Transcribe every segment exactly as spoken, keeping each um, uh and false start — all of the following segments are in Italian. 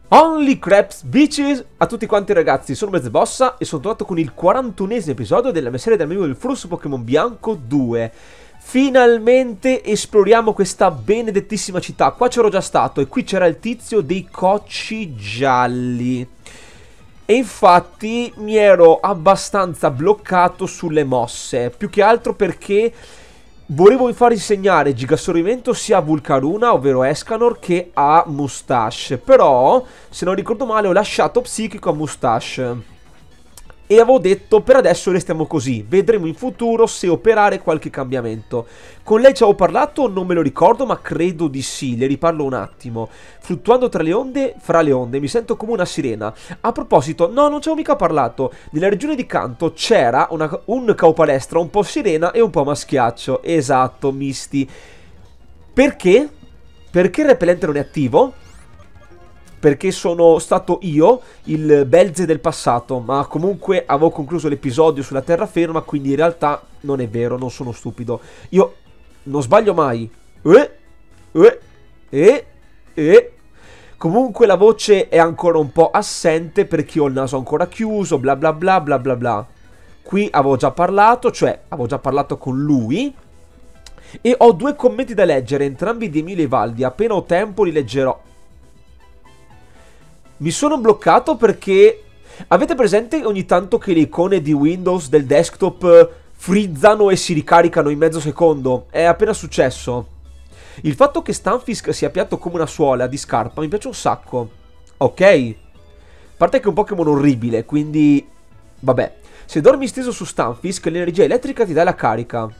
Only Craps Bitches a tutti quanti ragazzi, sono Mezzebossa e sono tornato con il quarantunesimo episodio della mia serie dell'amico del Flusso Pokémon Bianco due. Finalmente esploriamo questa benedettissima città. Qua c'ero già stato e qui c'era il tizio dei cocci gialli. E infatti mi ero abbastanza bloccato sulle mosse, più che altro perché volevo far insegnare Gigassorimento sia a Volcarona, ovvero Escanor, che a Mustache. Però, se non ricordo male, ho lasciato Psichico a Mustache. E avevo detto, per adesso restiamo così. Vedremo in futuro se operare qualche cambiamento. Con lei ci avevo parlato, non me lo ricordo, ma credo di sì. Le riparlo un attimo. Fluttuando tra le onde, fra le onde, mi sento come una sirena. A proposito, no, non ci avevo mica parlato. Nella regione di Kanto c'era una, un Caupalestra un po' sirena e un po' maschiaccio. Esatto, misti. Perché? Perché il repellente non è attivo? Perché sono stato io il Belze del passato, ma comunque avevo concluso l'episodio sulla terraferma, quindi in realtà non è vero, non sono stupido. Io non sbaglio mai. Eh, eh, eh, eh. Comunque la voce è ancora un po' assente perché ho il naso ancora chiuso, bla bla bla bla bla bla. Qui avevo già parlato, cioè avevo già parlato con lui. E ho due commenti da leggere, entrambi di Emilio e Valdi. Appena ho tempo li leggerò. Mi sono bloccato perché avete presente ogni tanto che le icone di Windows del desktop frizzano e si ricaricano in mezzo secondo? È appena successo. Il fatto che Stunfisk sia piatto come una suola di scarpa mi piace un sacco. Ok. A parte che è un Pokémon orribile, quindi vabbè. Se dormi steso su Stunfisk, l'energia elettrica ti dà la carica.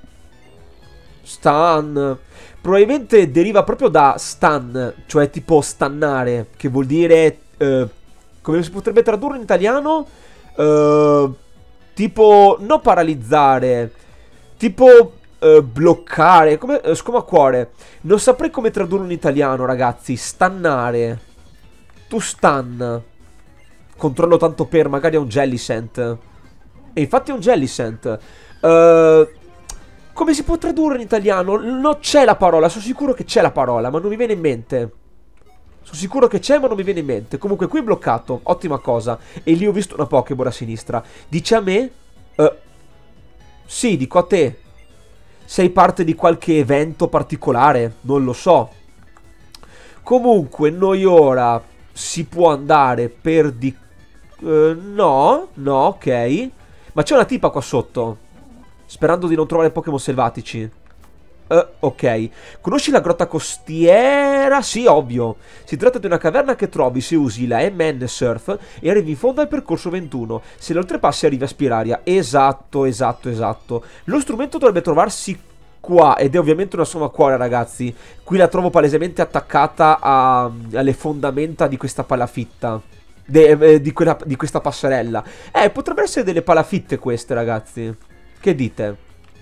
Stun. Probabilmente deriva proprio da stun, cioè tipo stannare, che vuol dire, eh, come si potrebbe tradurre in italiano? Eh, tipo, non paralizzare, tipo eh, bloccare, come eh, scomacuore. Non saprei come tradurlo in italiano, ragazzi. Stannare. Tu stun. Controllo tanto per, magari è un Jellicent. E infatti è un Jellicent. Eh... Come si può tradurre in italiano? Non c'è la parola, sono sicuro che c'è la parola, ma non mi viene in mente. Sono sicuro che c'è, ma non mi viene in mente. Comunque qui è bloccato, ottima cosa. E lì ho visto una Pokéball a sinistra. Dice a me? Uh, sì, dico a te. Sei parte di qualche evento particolare? Non lo so. Comunque noi ora si può andare per di... Uh, no, no, ok. Ma c'è una tipa qua sotto. Sperando di non trovare Pokémon selvatici. Uh, ok. Conosci la grotta costiera? Sì, ovvio. Si tratta di una caverna che trovi se usi la M N Surf e arrivi in fondo al percorso ventuno. Se lo oltrepassi arrivi a Spiraria. Esatto, esatto, esatto. Lo strumento dovrebbe trovarsi qua ed è ovviamente una somma cuore, ragazzi. Qui la trovo palesemente attaccata a, alle fondamenta di questa palafitta. De, eh, di, quella, di questa passerella. Eh, potrebbero essere delle palafitte queste, ragazzi. Che dite?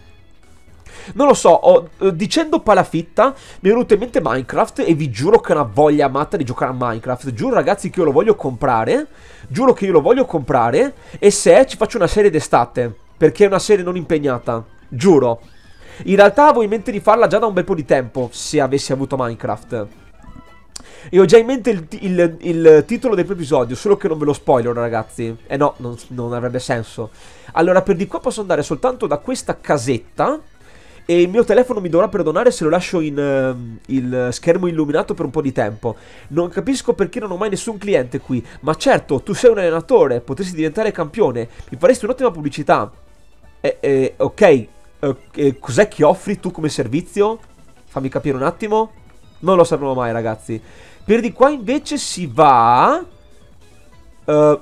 Non lo so, ho, eh, dicendo palafitta mi è venuto in mente Minecraft e vi giuro che ho una voglia matta di giocare a Minecraft. Giuro ragazzi che io lo voglio comprare, giuro che io lo voglio comprare e se ci faccio una serie d'estate, perché è una serie non impegnata, giuro. In realtà avevo in mente di farla già da un bel po' di tempo, se avessi avuto Minecraft. E ho già in mente il, il, il titolo del primo episodio, solo che non ve lo spoiler, ragazzi. Eh no, non, non avrebbe senso. Allora, per di qua posso andare soltanto da questa casetta. E il mio telefono mi dovrà perdonare se lo lascio in uh, il schermo illuminato per un po' di tempo. Non capisco perché non ho mai nessun cliente qui. Ma certo, tu sei un allenatore, potresti diventare campione. Mi faresti un'ottima pubblicità. Eh, eh, ok, uh, eh, cos'è che offri tu come servizio? Fammi capire un attimo. Non lo sapremo mai, ragazzi. Per di qua invece si va... Uh,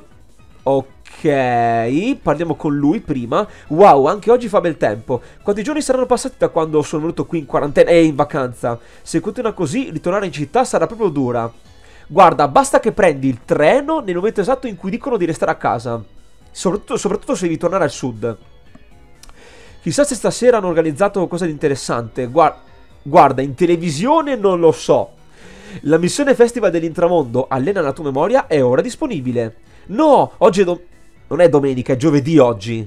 ok, parliamo con lui prima. Wow, anche oggi fa bel tempo. Quanti giorni saranno passati da quando sono venuto qui in quarantena e in vacanza? Se continua così, ritornare in città sarà proprio dura. Guarda, basta che prendi il treno nel momento esatto in cui dicono di restare a casa. Soprattutto, soprattutto se devi tornare al sud. Chissà se stasera hanno organizzato qualcosa di interessante. Guarda, guarda, in televisione non lo so. La missione Festival dell'Intramondo allena la tua memoria è ora disponibile. No, oggi è do... non è domenica, è giovedì oggi.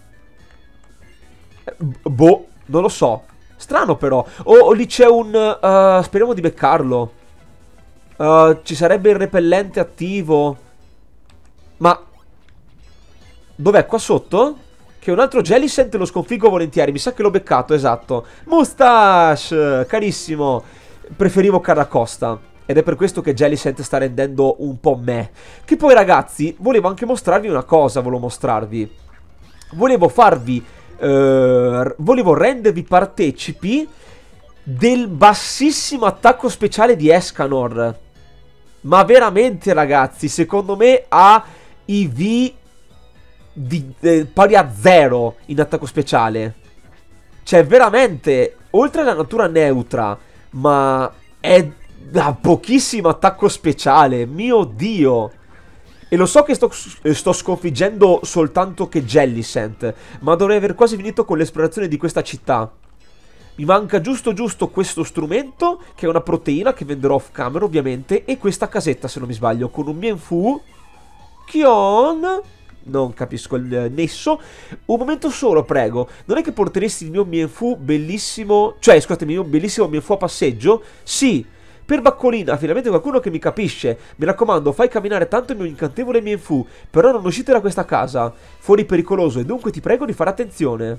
Boh, non lo so. Strano però. O oh, oh, lì c'è un... Uh, speriamo di beccarlo. Uh, ci sarebbe il repellente attivo. Ma dov'è? Qua sotto? Che un altro Jellicent lo sconfiggo volentieri. Mi sa che l'ho beccato, esatto. Mustache, carissimo. Preferivo Carracosta. Ed è per questo che Jellicent sta rendendo un po' me. Che poi, ragazzi, volevo anche mostrarvi una cosa. Volevo mostrarvi. Volevo farvi eh, volevo rendervi partecipi del bassissimo attacco speciale di Escanor. Ma veramente, ragazzi, secondo me ha I V di, eh, pari a zero in attacco speciale. Cioè, veramente, oltre alla natura neutra, ma è da pochissimo attacco speciale. Mio Dio. E lo so che sto, sto sconfiggendo soltanto che Jellicent, ma dovrei aver quasi finito con l'esplorazione di questa città. Mi manca giusto giusto questo strumento, che è una proteina che venderò off camera ovviamente, e questa casetta, se non mi sbaglio, con un Mienfoo Kion. Non capisco il nesso. Un momento solo, prego. Non è che porteresti il mio Mienfoo bellissimo... Cioè, scusatemi, il mio bellissimo Mienfoo a passeggio? Sì. Per Baccolina, finalmente qualcuno che mi capisce. Mi raccomando, fai camminare tanto il mio incantevole Mienfoo. Però non uscite da questa casa. Fuori pericoloso, e dunque ti prego di fare attenzione.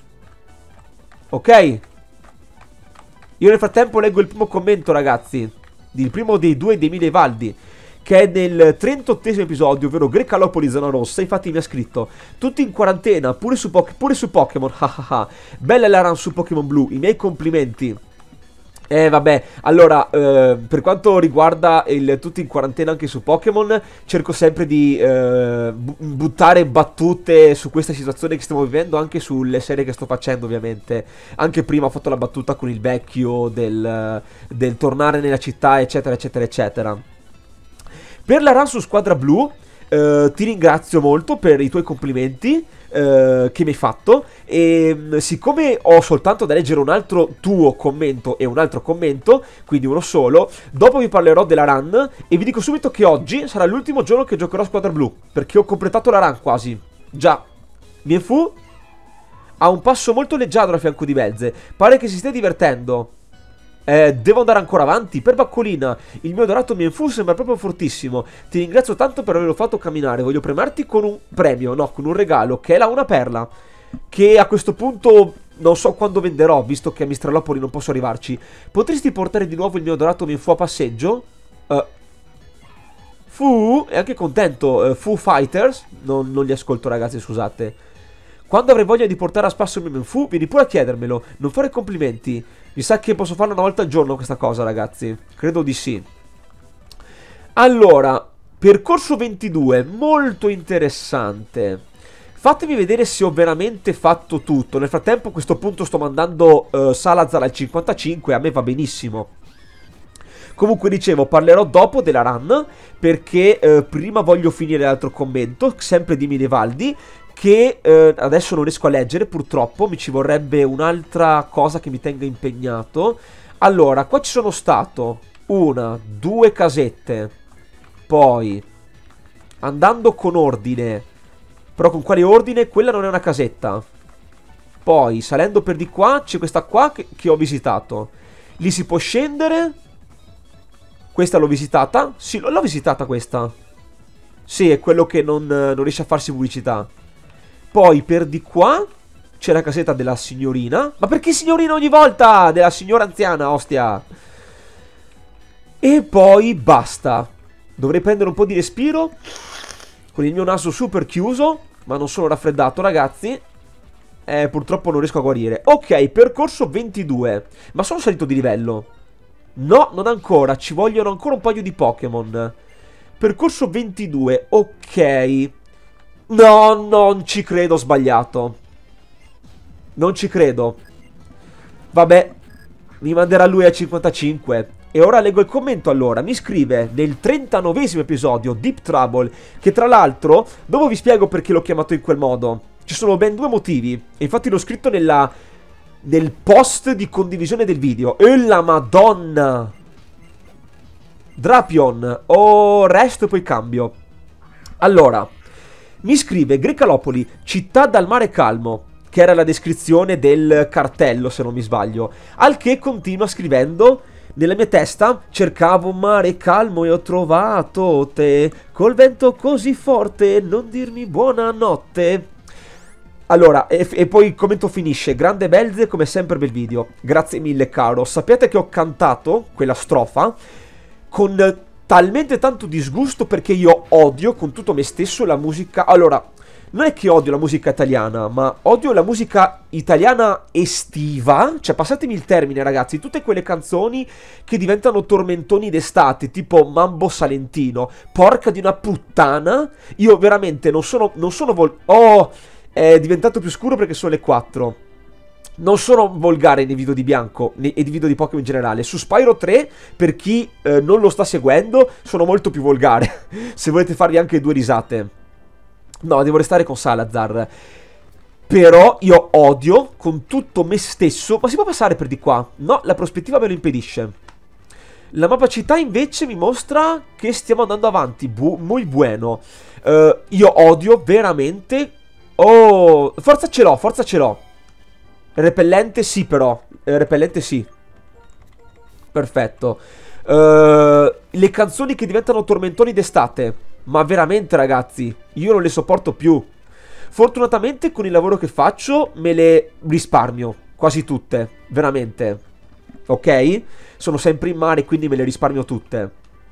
Ok. Io nel frattempo leggo il primo commento, ragazzi. Il primo dei due dei mille Valdi, che è nel trentottesimo episodio, ovvero Grecalopoli Zona Rossa. Infatti mi ha scritto: tutti in quarantena, pure su, pure su Pokémon. Bella la run su Pokémon Blu, i miei complimenti. Eh vabbè, allora, eh, per quanto riguarda il tutti in quarantena anche su Pokémon, cerco sempre di eh, buttare battute su questa situazione che stiamo vivendo, anche sulle serie che sto facendo ovviamente. Anche prima ho fatto la battuta con il vecchio del, del tornare nella città, eccetera, eccetera, eccetera. Per la run su Squadra Blu, eh, ti ringrazio molto per i tuoi complimenti eh, che mi hai fatto. E siccome ho soltanto da leggere un altro tuo commento e un altro commento, quindi uno solo, dopo vi parlerò della run e vi dico subito che oggi sarà l'ultimo giorno che giocherò Squadra Blu, perché ho completato la run quasi. Già, Mienfoo ha un passo molto leggiadro a fianco di Belze, pare che si stia divertendo. Eh, devo andare ancora avanti. Per Baccolina, il mio dorato Mienfoo sembra proprio fortissimo. Ti ringrazio tanto per averlo fatto camminare. Voglio premiarti con un premio, no, con un regalo, che è la una perla, che a questo punto non so quando venderò, visto che a Mistralopoli non posso arrivarci. Potresti portare di nuovo il mio dorato Mienfoo a passeggio? Uh, Fu, è anche contento. uh, Foo Fighters, non, non li ascolto, ragazzi, scusate. Quando avrai voglia di portare a spasso il mio Mienfoo, vieni pure a chiedermelo. Non fare complimenti. Mi sa che posso farlo una volta al giorno questa cosa, ragazzi. Credo di sì. Allora, percorso ventidue, molto interessante. Fatemi vedere se ho veramente fatto tutto. Nel frattempo a questo punto sto mandando uh, Salazar al cinquantacinque, a me va benissimo. Comunque dicevo, parlerò dopo della run, perché uh, prima voglio finire l'altro commento, sempre di Minevaldi, che eh, adesso non riesco a leggere purtroppo, mi ci vorrebbe un'altra cosa che mi tenga impegnato. Allora, qua ci sono stato una, due casette, poi andando con ordine, però con quale ordine? Quella non è una casetta. Poi salendo per di qua c'è questa qua che, che ho visitato. Lì si può scendere. Questa l'ho visitata. Sì, l'ho visitata questa. Sì, è quello che non, non riesce a farsi pubblicità. Poi per di qua c'è la casetta della signorina. Ma perché signorina ogni volta? Della signora anziana, ostia. E poi basta. Dovrei prendere un po' di respiro con il mio naso super chiuso, ma non sono raffreddato, ragazzi. Eh, purtroppo non riesco a guarire. Ok, percorso ventidue. Ma sono salito di livello? No, non ancora. Ci vogliono ancora un paio di Pokémon. Percorso ventidue, ok. No, non ci credo, ho sbagliato. Non ci credo. Vabbè, mi manderà lui a cinquantacinque. E ora leggo il commento. Allora, mi scrive nel trentanovesimo episodio Deep Trouble, che tra l'altro, dopo vi spiego perché l'ho chiamato in quel modo. Ci sono ben due motivi, e infatti l'ho scritto nella, nel post di condivisione del video. E la madonna! Drapion, o resto e poi cambio. Allora, mi scrive Grecalopoli, città dal mare calmo, che era la descrizione del cartello, se non mi sbaglio. Al che continua scrivendo: Nella mia testa cercavo un mare calmo e ho trovato te. Col vento così forte, non dirmi buonanotte. Allora, e, e poi il commento finisce. Grande Belze, come sempre bel video. Grazie mille, caro. Sappiate che ho cantato quella strofa con talmente tanto disgusto perché io odio con tutto me stesso la musica. Allora, non è che odio la musica italiana, ma odio la musica italiana estiva. Cioè, passatemi il termine, ragazzi. Tutte quelle canzoni che diventano tormentoni d'estate, tipo Mambo Salentino. Porca di una puttana. Io veramente non sono... Non sono vol... Oh... È diventato più scuro perché sono le quattro. Non sono volgare nei video di Bianco e nei video di Pokémon in generale. Su Spyro tre, per chi eh, non lo sta seguendo, sono molto più volgare. Se volete farvi anche due risate. No, devo restare con Salazar. Però io odio con tutto me stesso. Ma si può passare per di qua? No, la prospettiva me lo impedisce. La mappa città invece mi mostra che stiamo andando avanti. Bu muy bueno. uh, Io odio veramente... Oh, forza ce l'ho, forza ce l'ho. Repellente sì però. eh, Repellente sì. Perfetto. uh, Le canzoni che diventano tormentoni d'estate. Ma veramente, ragazzi, io non le sopporto più. Fortunatamente con il lavoro che faccio me le risparmio. Quasi tutte, veramente. Ok? Sono sempre in mare, quindi me le risparmio tutte.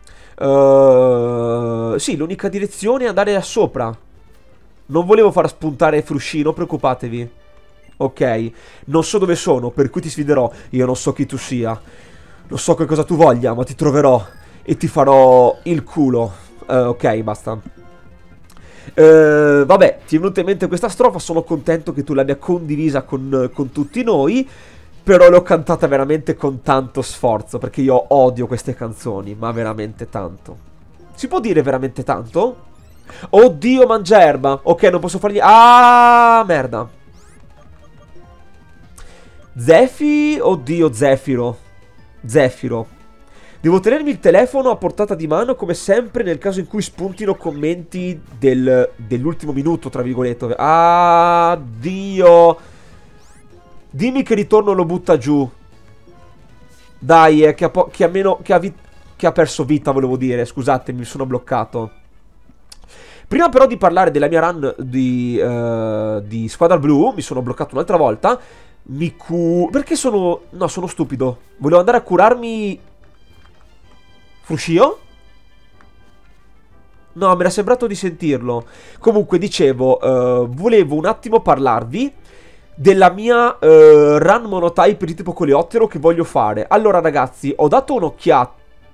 uh, Sì, l'unica direzione è andare a sopra. Non volevo far spuntare Fruscino, preoccupatevi. Ok, non so dove sono, per cui ti sfiderò. Io non so chi tu sia. Non so che cosa tu voglia, ma ti troverò e ti farò il culo. uh, Ok, basta. uh, Vabbè, ti è venuta in mente questa strofa. Sono contento che tu l'abbia condivisa con, con tutti noi. Però l'ho cantata veramente con tanto sforzo, perché io odio queste canzoni, ma veramente tanto. Si può dire veramente tanto? Oddio, mangerba. Ok, non posso fargli... Ah, merda. Zefi... Oddio, Zefiro. Zefiro. Devo tenermi il telefono a portata di mano, come sempre, nel caso in cui spuntino commenti del, dell'ultimo minuto, tra virgolette. Ah, Dio. Dimmi che ritorno lo butta giù. Dai, eh, che, ha che, ha meno, che, ha che ha perso vita, volevo dire. Scusatemi, mi sono bloccato. Prima però di parlare della mia run di, uh, di Squadra Blu, mi sono bloccato un'altra volta. Mi cu... Perché sono... No, sono stupido. Volevo andare a curarmi... Fruscio? No, mi era sembrato di sentirlo. Comunque, dicevo, uh, volevo un attimo parlarvi della mia uh, run monotype di tipo coleottero che voglio fare. Allora, ragazzi, ho dato un'occhiata.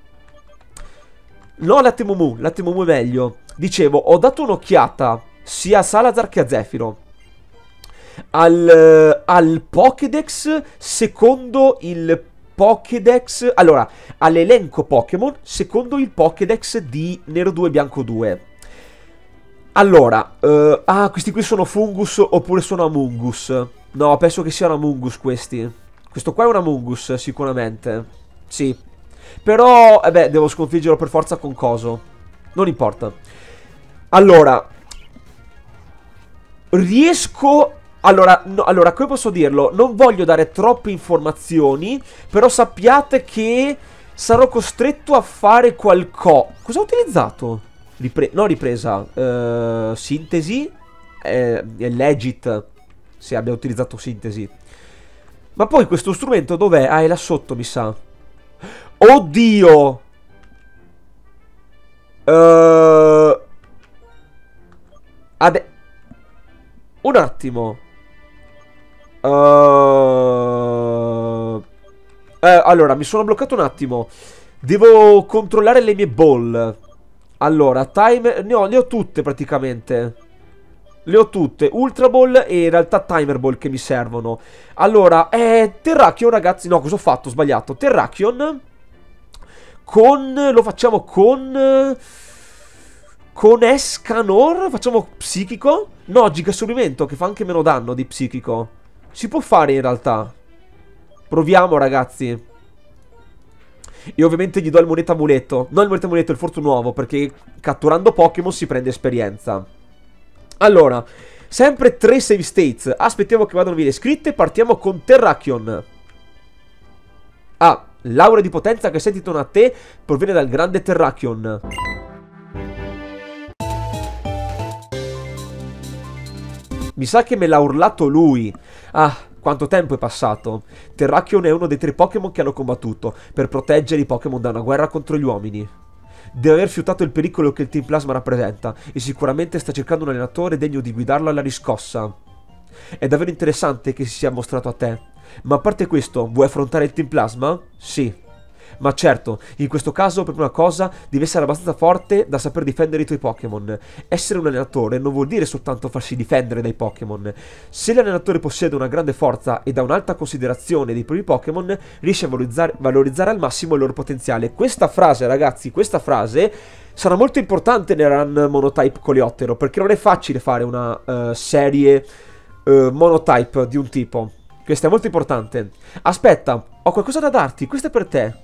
No, Latte Mumu, Latte Mumu è meglio. Dicevo, ho dato un'occhiata sia a Salazar che a Zefiro al, al Pokédex secondo il Pokédex. Allora, all'elenco Pokémon secondo il Pokédex di Nero due Bianco due. Allora, uh, ah, questi qui sono Fungus oppure sono Amoongus? No, penso che siano Amoongus questi. Questo qua è un Amoongus, sicuramente. Sì. Però, eh beh, devo sconfiggerlo per forza con coso. Non importa. Allora, riesco... Allora, no, allora, come posso dirlo? Non voglio dare troppe informazioni, però sappiate che sarò costretto a fare qualcosa. Cosa ho utilizzato? Ripre no, ripresa. Uh, sintesi. È, è legit se abbia utilizzato sintesi. Ma poi questo strumento dov'è? Ah, è là sotto, mi sa. Oddio! Uh, Ade Un attimo. Uh, eh, allora, mi sono bloccato un attimo. Devo controllare le mie ball. Allora, timer... Ne ho, ne ho tutte praticamente. Le ho tutte. Ultra Ball e in realtà Timer Ball che mi servono. Allora, eh, Terrakion, ragazzi. No, cosa ho fatto? Ho sbagliato. Terrakion. Con... Lo facciamo con... Con Escanor. Facciamo psichico. No, gigassorbimento, che fa anche meno danno di psichico. Si può fare in realtà. Proviamo, ragazzi. E ovviamente gli do il moneta amuleto. Non il moneta amuleto, il fortunuovo, perché catturando Pokémon si prende esperienza. Allora, sempre tre save states. Aspettiamo che vadano via le scritte. Partiamo con Terrakion. Ah, L'aura di potenza che senti intorno a te proviene dal grande Terrakion. Mi sa che me l'ha urlato lui. Ah, quanto tempo è passato. Terrakion è uno dei tre Pokémon che hanno combattuto per proteggere i Pokémon da una guerra contro gli uomini. Deve aver fiutato il pericolo che il Team Plasma rappresenta e sicuramente sta cercando un allenatore degno di guidarlo alla riscossa. È davvero interessante che si sia mostrato a te. Ma a parte questo, vuoi affrontare il Team Plasma? Sì. Ma certo, in questo caso per prima cosa devi essere abbastanza forte da saper difendere i tuoi Pokémon. Essere un allenatore non vuol dire soltanto farsi difendere dai Pokémon. Se l'allenatore possiede una grande forza ed ha un'alta considerazione dei propri Pokémon, riesce a valorizzare, valorizzare al massimo il loro potenziale. Questa frase, ragazzi, questa frase sarà molto importante nel run monotype coleottero, perché non è facile fare una uh, serie uh, monotype di un tipo. Questo è molto importante. Aspetta, ho qualcosa da darti, questo è per te.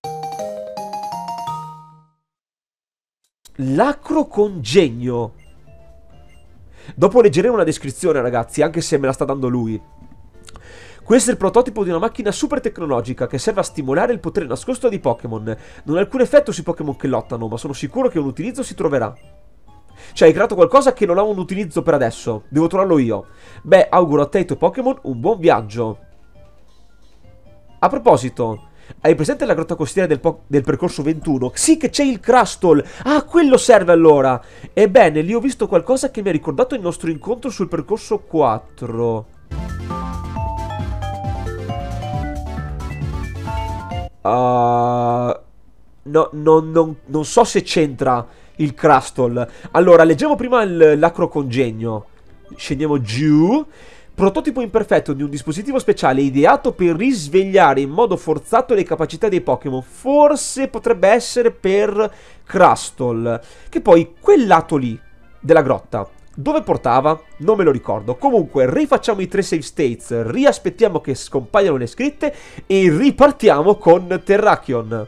L'acrocongegno. Dopo leggeremo una descrizione, ragazzi, anche se me la sta dando lui. Questo è il prototipo di una macchina super tecnologica che serve a stimolare il potere nascosto di Pokémon. Non ha alcun effetto sui Pokémon che lottano, ma sono sicuro che un utilizzo si troverà. Cioè, hai creato qualcosa che non ha un utilizzo per adesso. Devo trovarlo io. Beh, auguro a te e ai tuoi Pokémon un buon viaggio. A proposito, hai presente la grotta costiera del, del percorso ventuno? Sì, che c'è il Crustle! Ah, quello serve allora! Ebbene, lì ho visto qualcosa che mi ha ricordato il nostro incontro sul percorso quattro. Uh, no, no, no, non so se c'entra il Crustle. Allora, leggiamo prima l'acrocongegno. Scendiamo giù. Prototipo imperfetto di un dispositivo speciale ideato per risvegliare in modo forzato le capacità dei Pokémon. Forse potrebbe essere per Crustle. Che poi quel lato lì della grotta dove portava? Non me lo ricordo. Comunque rifacciamo i tre save states, riaspettiamo che scompaiano le scritte e ripartiamo con Terrakion.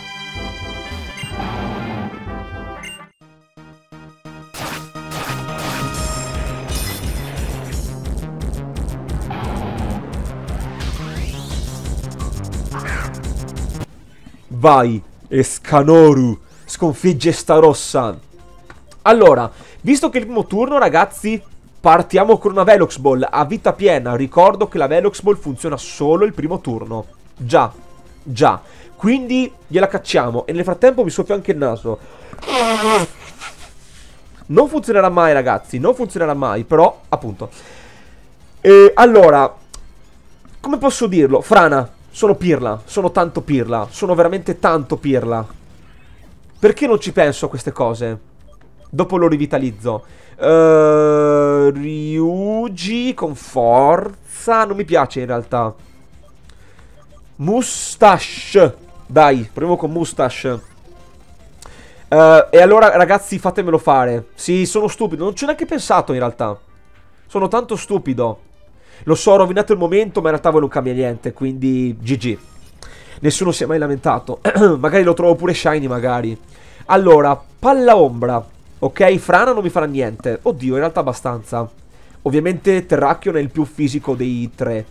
Vai, Escanoru, sconfigge Starossa. Allora, visto che è il primo turno, ragazzi, partiamo con una Velox Ball a vita piena. Ricordo che la Velox Ball funziona solo il primo turno. Già, già. Quindi gliela cacciamo. E nel frattempo mi soffio anche il naso. Non funzionerà mai, ragazzi, non funzionerà mai, però, appunto. E allora, come posso dirlo? Frana. Sono pirla, sono tanto pirla, sono veramente tanto pirla. Perché non ci penso a queste cose? Dopo lo rivitalizzo. uh, Ryuji con forza. Non mi piace in realtà. Mustache. Dai, proviamo con Mustache. uh, E allora ragazzi, fatemelo fare. Sì, sono stupido, non ci ho neanche pensato in realtà. Sono tanto stupido. Lo so, ho rovinato il momento, ma in realtà voi non cambia niente, quindi G G. Nessuno si è mai lamentato. Magari lo trovo pure shiny, magari. Allora, palla ombra. Ok, frana non mi farà niente. Oddio, in realtà abbastanza. Ovviamente Terrakion è il più fisico dei tre.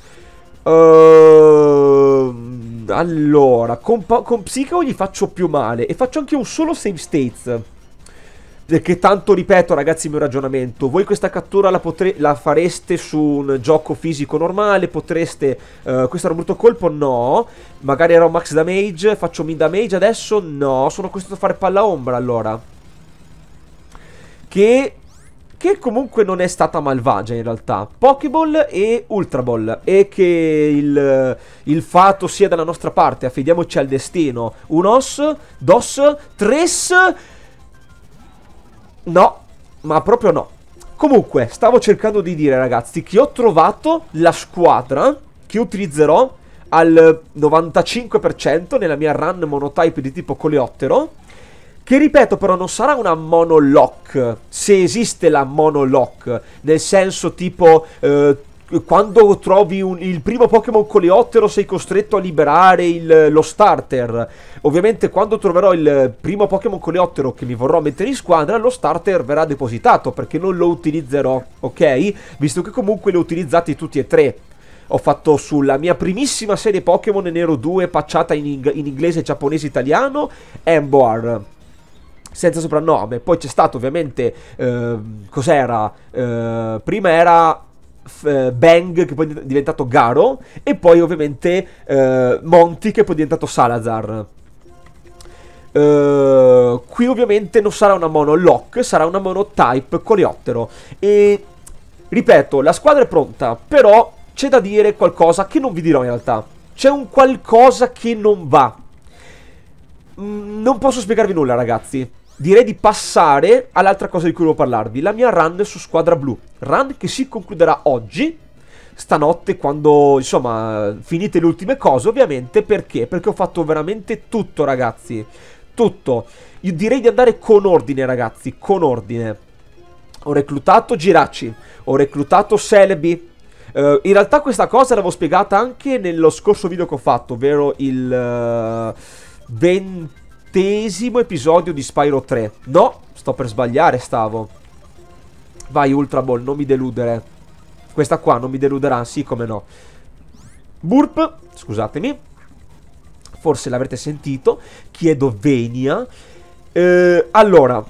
Uh, allora, con, con Psycho gli faccio più male. E faccio anche un solo save states. Perché tanto, ripeto ragazzi il mio ragionamento, voi questa cattura la, la fareste su un gioco fisico normale, potreste, uh, questo era un brutto colpo, no, magari era un max damage, faccio min damage adesso, no, sono costretto a fare palla ombra allora. Che, che comunque non è stata malvagia in realtà, Pokéball e Ultra Ball, e che il, il fato sia dalla nostra parte, affidiamoci al destino, unos, dos, tres... No, ma proprio no. Comunque, stavo cercando di dire, ragazzi, che ho trovato la squadra che utilizzerò al novantacinque per cento nella mia run monotype di tipo coleottero. Che, ripeto, però non sarà una monolock, se esiste la monolock. Nel senso, tipo... Eh, quando trovi un, il primo Pokémon coleottero sei costretto a liberare il, lo starter. Ovviamente quando troverò il primo Pokémon coleottero che mi vorrò mettere in squadra, lo starter verrà depositato perché non lo utilizzerò, ok? Visto che comunque li ho utilizzati tutti e tre. Ho fatto sulla mia primissima serie Pokémon Nero due, patchata in, ing in inglese, giapponese, italiano, Emboar, senza soprannome. Poi c'è stato ovviamente, eh, cos'era? Eh, prima era eh, Bang, che poi è diventato Garo, e poi ovviamente eh, Monty, che poi è diventato Salazar. Uh, qui ovviamente non sarà una mono Lock, sarà una mono Type Coleottero. E ripeto, la squadra è pronta, però c'è da dire qualcosa che non vi dirò in realtà. C'è un qualcosa che non va. Mm, non posso spiegarvi nulla, ragazzi. Direi di passare all'altra cosa di cui volevo parlarvi, la mia run su squadra blu. Run che si concluderà oggi, stanotte, quando, insomma, finite le ultime cose, ovviamente. Perché? Perché ho fatto veramente tutto, ragazzi. Tutto. Io direi di andare con ordine, ragazzi, con ordine. Ho reclutato Giraci, ho reclutato Celebi. Uh, in realtà questa cosa l'avevo spiegata anche nello scorso video che ho fatto, ovvero il uh, ventesimo episodio di Spyro tre. No, sto per sbagliare, stavo. Vai, Ultra Ball, non mi deludere. Questa qua non mi deluderà, sì, come no. Burp, scusatemi. Forse l'avrete sentito. Chiedo venia. Eh, allora,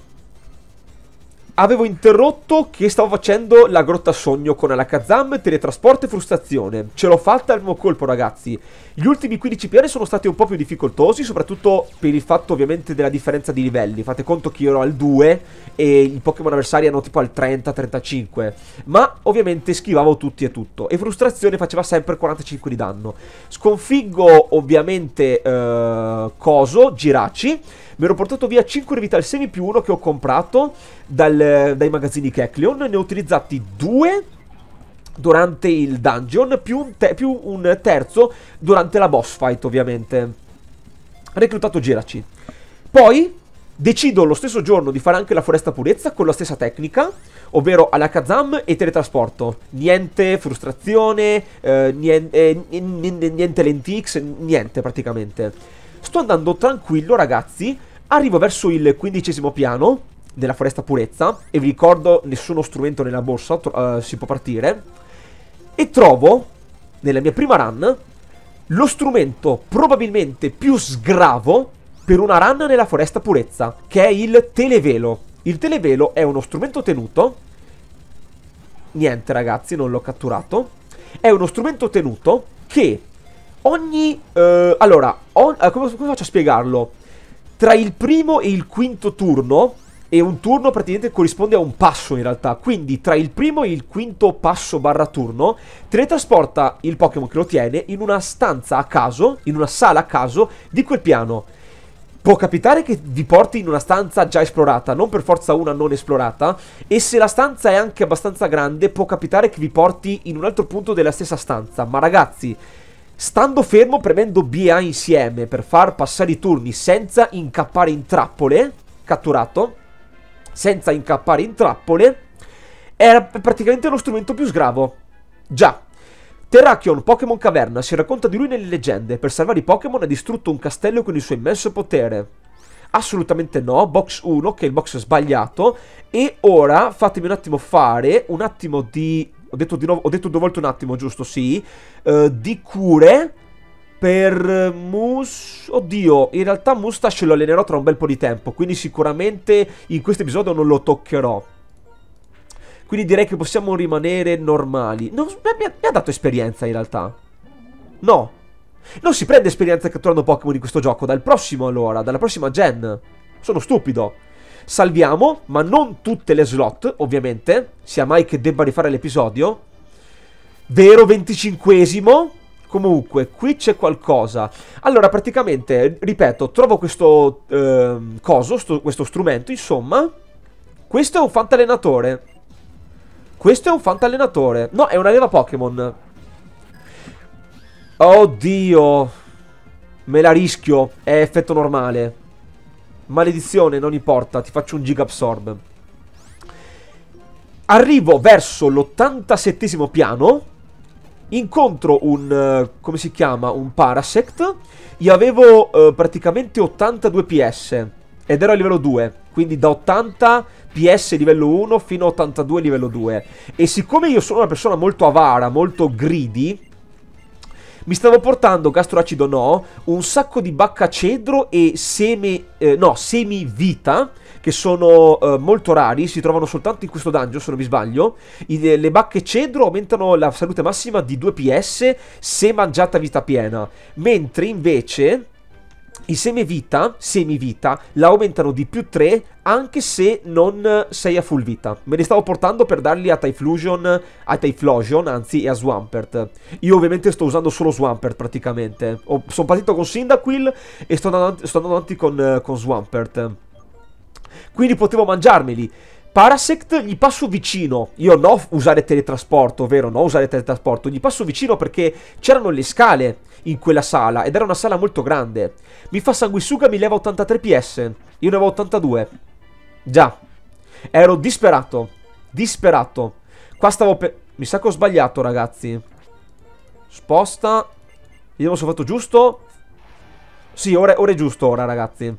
avevo interrotto che stavo facendo la grotta sogno con Alakazam, teletrasporto e frustrazione. Ce l'ho fatta al primo colpo, ragazzi. Gli ultimi quindici piani sono stati un po' più difficoltosi, soprattutto per il fatto ovviamente della differenza di livelli. Fate conto che io ero al due e i Pokémon avversari erano tipo al trenta trentacinque. Ma ovviamente schivavo tutti e tutto. E frustrazione faceva sempre quarantacinque di danno. Sconfiggo ovviamente eh, Coso, Giraci. Mi ero portato via cinque Revital Semi più uno che ho comprato dal, dai magazzini Kecleon. Ne ho utilizzati due durante il dungeon, più un, te più un terzo durante la boss fight, ovviamente. Reclutato Giraci. Poi decido lo stesso giorno di fare anche la foresta purezza con la stessa tecnica, ovvero Alakazam e teletrasporto. Niente frustrazione, eh, niente, eh, niente Lentix, niente praticamente. Sto andando tranquillo, ragazzi. Arrivo verso il quindicesimo piano della foresta purezza e vi ricordo, nessuno strumento nella borsa, uh, si può partire. E trovo, nella mia prima run, lo strumento probabilmente più sgravo per una run nella foresta purezza, che è il televelo. Il televelo è uno strumento tenuto. Niente, ragazzi, non l'ho catturato. È uno strumento tenuto che ogni... Uh, allora, on, uh, come, come faccio a spiegarlo? Tra il primo e il quinto turno, e un turno praticamente corrisponde a un passo in realtà, quindi tra il primo e il quinto passo barra turno, teletrasporta il Pokémon che lo tiene in una stanza a caso, in una sala a caso di quel piano. Può capitare che vi porti in una stanza già esplorata, non per forza una non esplorata, e se la stanza è anche abbastanza grande, può capitare che vi porti in un altro punto della stessa stanza. Ma ragazzi, stando fermo premendo B A insieme per far passare i turni senza incappare in trappole, catturato, senza incappare in trappole, era praticamente lo strumento più sgravo. Già. Terrakion, Pokémon caverna, si racconta di lui nelle leggende. Per salvare i Pokémon ha distrutto un castello con il suo immenso potere. Assolutamente no, box uno, che è il box sbagliato. E ora fatemi un attimo fare un attimo di... Ho detto, di nuovo, ho detto due volte un attimo, giusto? Sì. Uh, di cure per Mus... Oddio, in realtà Mustache lo allenerò tra un bel po' di tempo, quindi sicuramente in questo episodio non lo toccherò. Quindi direi che possiamo rimanere normali. Non, mi, ha, mi ha dato esperienza in realtà. No. Non si prende esperienza catturando Pokémon in questo gioco. Dal prossimo allora, dalla prossima gen. Sono stupido. Salviamo, ma non tutte le slot, ovviamente. Sia mai che debba rifare l'episodio. Vero venticinquesimo. Comunque, qui c'è qualcosa. Allora, praticamente, ripeto, trovo questo eh, coso, sto, questo strumento, insomma. Questo è un fantallenatore. Questo è un fantallenatore. No, è una leva Pokémon. Oddio. Me la rischio. È effetto normale. Maledizione, non importa. Ti faccio un Giga Absorb. Arrivo verso l'ottantasettesimo piano. Incontro un... come si chiama? Un Parasect. Io avevo uh, praticamente ottantadue P S. Ed ero a livello due. Quindi da ottanta P S livello uno fino a ottantadue livello due. E siccome io sono una persona molto avara, molto greedy, Mi stavo portando, gastroacido no, un sacco di bacca cedro e seme, eh, no, semi vita, che sono eh, molto rari, si trovano soltanto in questo dungeon, se non mi sbaglio. I, le bacche cedro aumentano la salute massima di due P S se mangiata vita piena, mentre invece i semivita, semivita la aumentano di più tre anche se non sei a full vita. Me li stavo portando per darli a Typhlosion, a Typhlosion, anzi, e a Swampert. Io ovviamente sto usando solo Swampert praticamente. Ho, sono partito con Cyndaquil e sto andando, sto andando avanti con, con Swampert. Quindi potevo mangiarmeli. Parasect gli passo vicino. Io no usare teletrasporto, vero? No usare teletrasporto. Gli passo vicino perché c'erano le scale in quella sala ed era una sala molto grande. Mi fa sanguisuga, mi leva ottantatré P S. Io ne avevo ottantadue. Già. Ero disperato. Disperato. Qua stavo per... Mi sa che ho sbagliato, ragazzi. Sposta. Vediamo se ho fatto giusto. Sì, ora, ora è giusto, ora, ragazzi.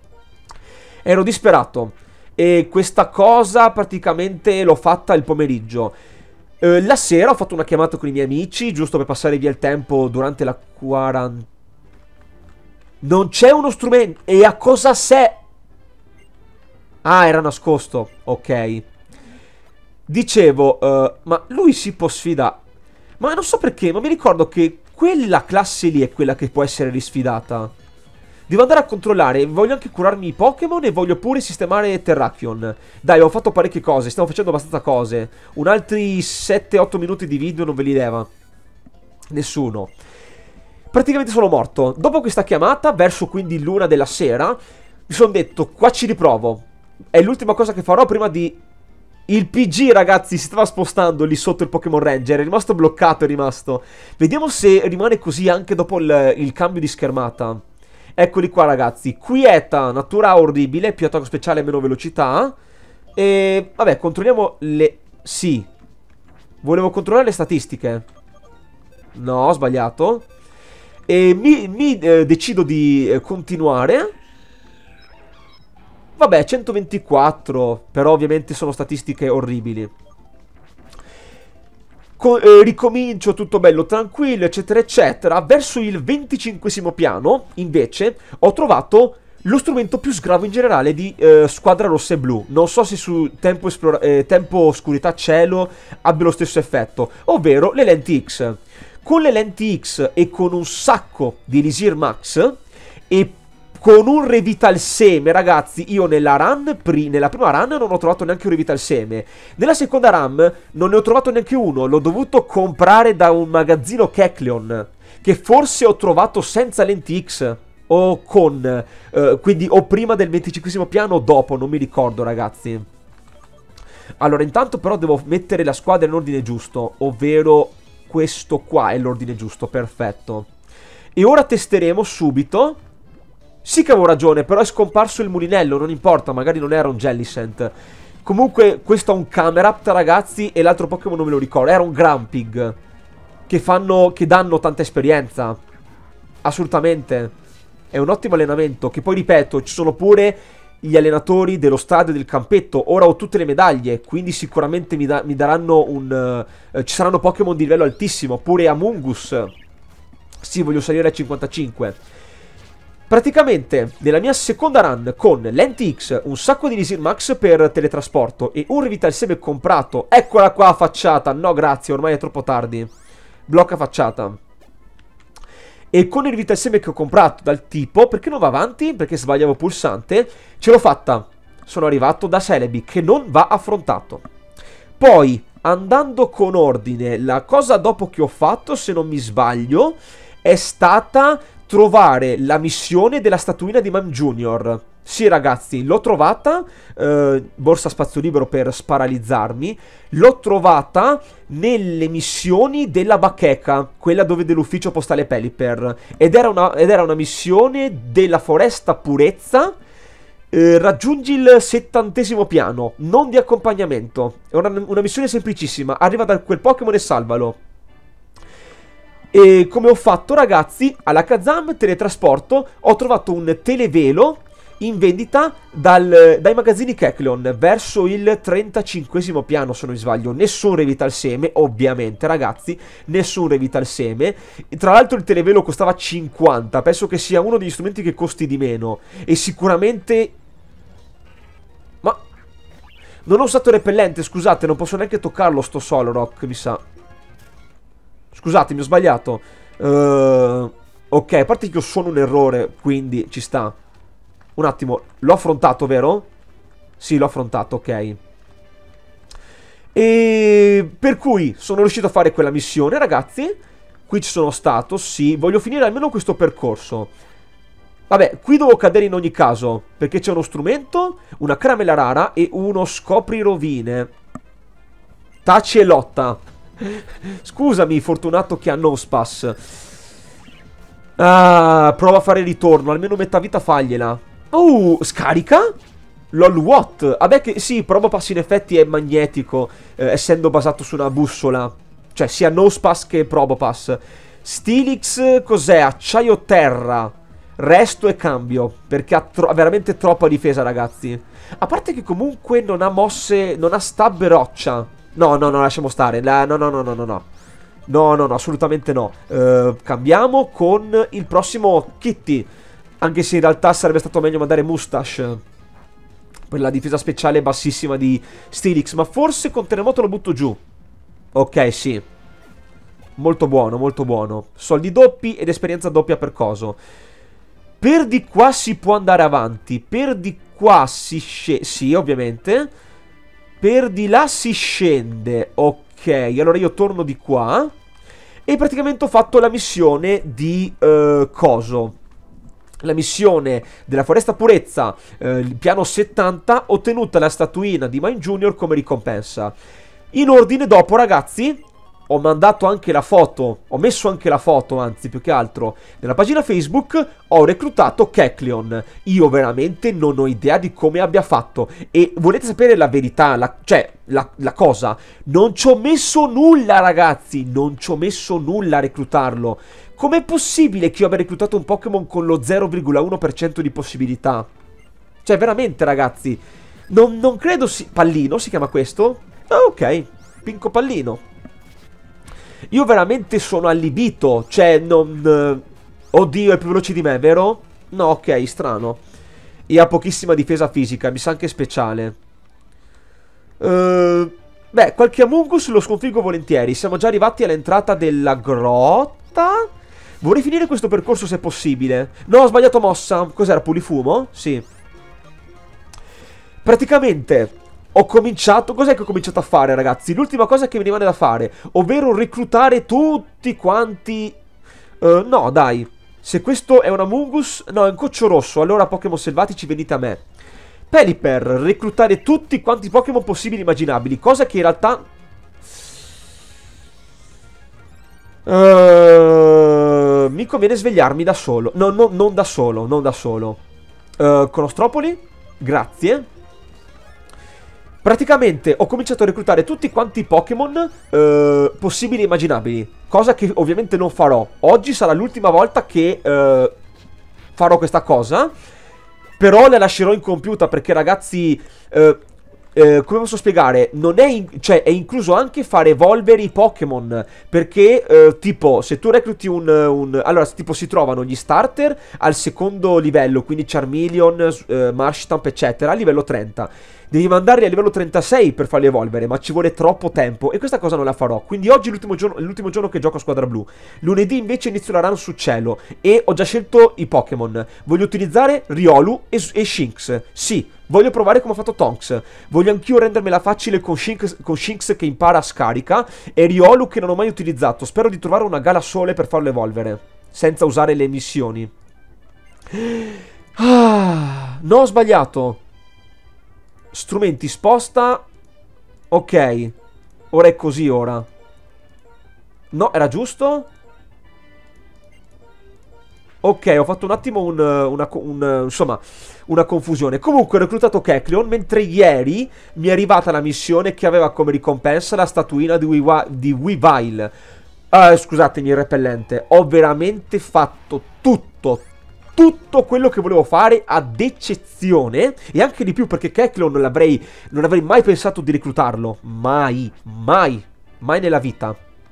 Ero disperato. E questa cosa praticamente l'ho fatta il pomeriggio. Eh, la sera ho fatto una chiamata con i miei amici, giusto per passare via il tempo durante la quarantena. Non c'è uno strumento. E a cosa sei? Ah, era nascosto. Ok. Dicevo, uh, ma lui si può sfidare. Ma non so perché, ma mi ricordo che quella classe lì è quella che può essere risfidata. Devo andare a controllare. Voglio anche curarmi i Pokémon e voglio pure sistemare Terrakion. Dai, ho fatto parecchie cose. Stiamo facendo abbastanza cose. Un altri sette otto minuti di video non ve li leva nessuno. Praticamente sono morto. Dopo questa chiamata, verso quindi l'una della sera, mi sono detto, qua ci riprovo. È l'ultima cosa che farò prima di... Il P G, ragazzi, si stava spostando lì sotto il Pokémon Ranger. È rimasto bloccato, è rimasto. Vediamo se rimane così anche dopo il, il cambio di schermata. Eccoli qua, ragazzi. Quieta, natura orribile, più attacco speciale, meno velocità. E vabbè, controlliamo le... Sì. Volevo controllare le statistiche. No, ho sbagliato. E mi, mi eh, decido di eh, continuare. Vabbè, centoventiquattro. Però ovviamente sono statistiche orribili. Co eh, ricomincio tutto bello tranquillo, eccetera eccetera. Verso il venticinquesimo piano, invece, ho trovato lo strumento più sgravo in generale di eh, Squadra Rossa e Blu. Non so se su tempo, eh, tempo oscurità cielo abbia lo stesso effetto, ovvero le lenti X. Con le lenti X e con un sacco di Elisir Max e con un Revital Seme, ragazzi, io nella run, pri nella prima run non ho trovato neanche un Revital Seme. Nella seconda run non ne ho trovato neanche uno, l'ho dovuto comprare da un magazzino Kecleon, che forse ho trovato senza lenti X, o con, eh, quindi o prima del venticinquesimo piano o dopo, non mi ricordo, ragazzi. Allora, intanto però devo mettere la squadra in ordine giusto, ovvero questo qua è l'ordine giusto, perfetto. E ora testeremo subito. Sì che avevo ragione, però è scomparso il mulinello, non importa, magari non era un Jellicent. Comunque, questo è un Camerupt, ragazzi, e l'altro Pokémon non me lo ricordo, era un Grumpig. Che fanno, che danno tanta esperienza. Assolutamente. È un ottimo allenamento, che poi, ripeto, ci sono pure gli allenatori dello stadio del campetto. Ora ho tutte le medaglie, quindi sicuramente mi, da, mi daranno un... Uh, ci saranno Pokémon di livello altissimo, pure Amoonguss. Sì, voglio salire a cinquantacinque. Praticamente, nella mia seconda run con lenti X, un sacco di Elisir Max per teletrasporto e un Revital Seme comprato. Eccola qua, facciata. No, grazie, ormai è troppo tardi. Blocca facciata. E con il Revital Seme che ho comprato dal tipo, perché non va avanti? Perché sbagliavo pulsante. Ce l'ho fatta. Sono arrivato da Celebi, che non va affrontato. Poi, andando con ordine, la cosa dopo che ho fatto, se non mi sbaglio, è stata... trovare la missione della statuina di Mime Junior. Sì, ragazzi, l'ho trovata. eh, Borsa spazio libero per sparalizzarmi. L'ho trovata nelle missioni della bacheca, quella dove dell'ufficio postale Pelipper. Ed era una, ed era una missione della foresta purezza. eh, Raggiungi il settantesimo piano, non di accompagnamento. È una, una missione semplicissima. Arriva da quel Pokémon e salvalo. E come ho fatto, ragazzi, alla Kazam teletrasporto ho trovato un televelo in vendita dal, dai magazzini Kecleon verso il trentacinquesimo piano, se non mi sbaglio. Nessun Revital Seme, ovviamente, ragazzi, nessun Revital Seme. Tra l'altro il televelo costava cinquanta, penso che sia uno degli strumenti che costi di meno. E sicuramente... Ma... non ho usato repellente, scusate, non posso neanche toccarlo sto Solrock, mi sa. Scusatemi, ho sbagliato. Uh, ok, a parte che io sono un errore, quindi ci sta. Un attimo, l'ho affrontato, vero? Sì, l'ho affrontato, ok. E per cui sono riuscito a fare quella missione, ragazzi. Qui ci sono stato, sì. Voglio finire almeno questo percorso. Vabbè, qui devo cadere in ogni caso, perché c'è uno strumento, una caramella rara e uno scopri rovine. Taci e lotta. Scusami, fortunato che ha Nospass. Ah, prova a fare ritorno, almeno metà vita fagliela. Oh, scarica? LOL what? Vabbè che sì, Probopass in effetti è magnetico, eh, essendo basato su una bussola. Cioè sia Nospass che Probopass. Steelix cos'è? Acciaio terra. Resto e cambio, perché ha, tro veramente troppa difesa, ragazzi. A parte che comunque non ha mosse, non ha stab e roccia. No, no, no, lasciamo stare. La, no, no, no, no, no, no. No, no, no, assolutamente no. Uh, cambiamo con il prossimo Kitty. Anche se in realtà sarebbe stato meglio mandare Mustache per la difesa speciale bassissima di Steelix. Ma forse con Terremoto lo butto giù. Ok, sì. Molto buono, molto buono. Soldi doppi ed esperienza doppia per coso. Per di qua si può andare avanti. Per di qua si scende. Sì, ovviamente. Per di là si scende. Ok, allora io torno di qua. E praticamente ho fatto la missione di uh, coso. La missione della foresta purezza, uh, il piano settanta, ottenuta la statuina di Mine Junior come ricompensa. In ordine dopo, ragazzi, ho mandato anche la foto, ho messo anche la foto, anzi, più che altro, nella pagina Facebook. Ho reclutato Kecleon. Io veramente non ho idea di come abbia fatto. E volete sapere la verità, la, cioè, la, la cosa? Non ci ho messo nulla, ragazzi, non ci ho messo nulla a reclutarlo. Com'è possibile che io abbia reclutato un Pokémon con lo zero virgola uno per cento di possibilità? Cioè, veramente, ragazzi, non, non credo si... Pallino si chiama questo? Ah, ok, Pinco Pallino. Io veramente sono allibito. Cioè, non... Oddio, è più veloce di me, vero? No, ok, strano. E ha pochissima difesa fisica, mi sa anche speciale. uh, Beh, qualche Among Us lo sconfiggo volentieri. Siamo già arrivati all'entrata della grotta. Vorrei finire questo percorso se possibile. No, ho sbagliato mossa. Cos'era, pulifumo? Sì. Praticamente ho cominciato... Cos'è che ho cominciato a fare, ragazzi? L'ultima cosa che mi rimane da fare, ovvero reclutare tutti quanti... Uh, no, dai. Se questo è un Among Us... No, è un coccio rosso. Allora, Pokémon selvatici, venite a me. Pelipper. Reclutare tutti quanti Pokémon possibili e immaginabili. Cosa che in realtà... Uh, mi conviene svegliarmi da solo. No, no, non da solo, non da solo. Uh, Conostropoli. Grazie. Praticamente ho cominciato a reclutare tutti quanti i Pokémon eh, possibili e immaginabili. Cosa che ovviamente non farò. Oggi sarà l'ultima volta che eh, farò questa cosa. Però la lascerò incompiuta perché, ragazzi, eh, eh, come posso spiegare? Non è, in cioè, è incluso anche fare evolvere i Pokémon. Perché, eh, tipo, se tu recluti un, un... Allora, tipo, si trovano gli starter al secondo livello. Quindi Charmeleon, eh, Marshtomp, eccetera, a livello trenta. Devi mandarli a livello trentasei per farli evolvere, ma ci vuole troppo tempo e questa cosa non la farò. Quindi oggi è l'ultimo giorno, l'ultimo giorno che gioco a squadra blu. Lunedì invece inizio la run su cielo e ho già scelto i Pokémon. Voglio utilizzare Riolu e, e Shinx. Sì, voglio provare come ha fatto Tonks. Voglio anch'io rendermela facile con Shinx, con Shinx che impara a scarica e Riolu che non ho mai utilizzato. Spero di trovare una gala sole per farlo evolvere, senza usare le missioni. Ah, no, ho sbagliato. Strumenti sposta. Ok. Ora è così ora. No, era giusto? Ok, ho fatto un attimo un, una, un, insomma, una confusione. Comunque ho reclutato Kecleon, mentre ieri mi è arrivata la missione che aveva come ricompensa la statuina di, Weavi di Weavile. Uh, scusatemi il repellente. Ho veramente fatto tutto, tutto quello che volevo fare, ad eccezione, e anche di più perché Kecleon non l'avrei, non avrei mai pensato di reclutarlo, mai, mai, mai nella vita.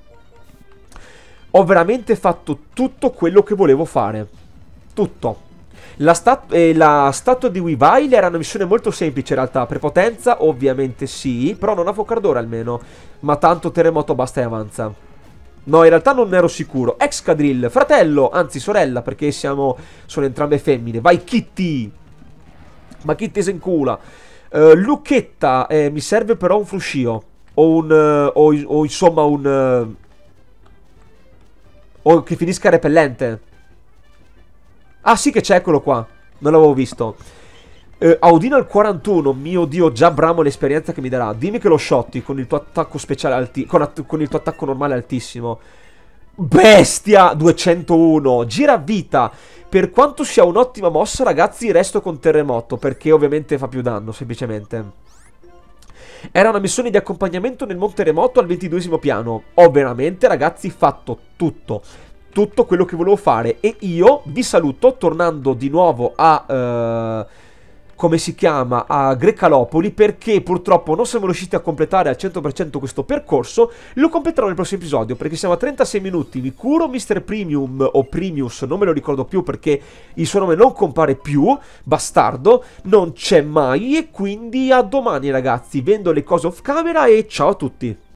Ho veramente fatto tutto quello che volevo fare, tutto. La, stat eh, la statua di Weavile era una missione molto semplice in realtà, prepotenza ovviamente sì, però non a Focardore almeno, ma tanto terremoto basta e avanza. No, in realtà non ero sicuro. Excadrill, fratello, anzi sorella, perché siamo, sono entrambe femmine. Vai Kitty! Ma Kitty se incula. Uh, Lucchetta, eh, mi serve però un fruscio. O un... Uh, o, o insomma un... Uh, o che finisca repellente. Ah sì che c'è, eccolo qua. Non l'avevo visto. Uh, Audino al quarantuno, mio dio, già bramo l'esperienza che mi darà. Dimmi che lo shotti con il tuo attacco speciale alti con, con il tuo attacco normale altissimo. Bestia duecentouno, gira vita. Per quanto sia un'ottima mossa, ragazzi, resto con terremoto, perché ovviamente fa più danno, semplicemente. Era una missione di accompagnamento nel monte remoto al ventiduesimo piano. Ho veramente, ragazzi, fatto tutto. Tutto quello che volevo fare. E io vi saluto tornando di nuovo a... Uh, come si chiama, a Grecalopoli, perché purtroppo non siamo riusciti a completare al cento per cento questo percorso. Lo completerò nel prossimo episodio, perché siamo a trentasei minuti. Mi curo mister Premium o Primius, non me lo ricordo più perché il suo nome non compare più, bastardo, non c'è mai. E quindi a domani ragazzi, vendo le cose off camera e ciao a tutti.